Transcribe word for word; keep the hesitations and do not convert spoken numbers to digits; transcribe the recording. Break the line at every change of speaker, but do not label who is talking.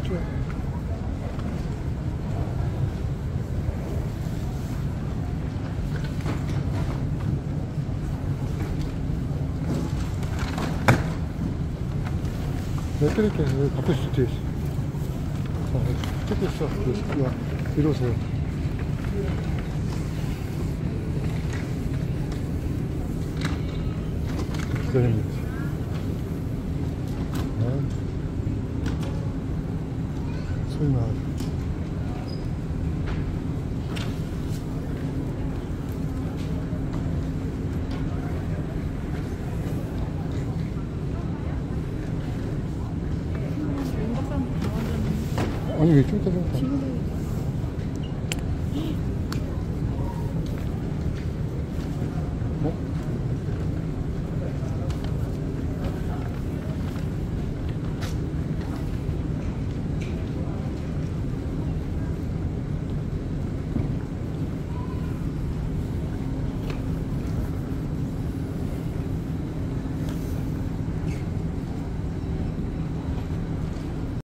쭉. 내가 끓일게. 여기 바쁘시 뒤에 있어. 자, 찍고 있어. 이리 와. 이리 오세요. 기다립니다. 아, 소리 나. 아니 왜 좀 이따 좀 가.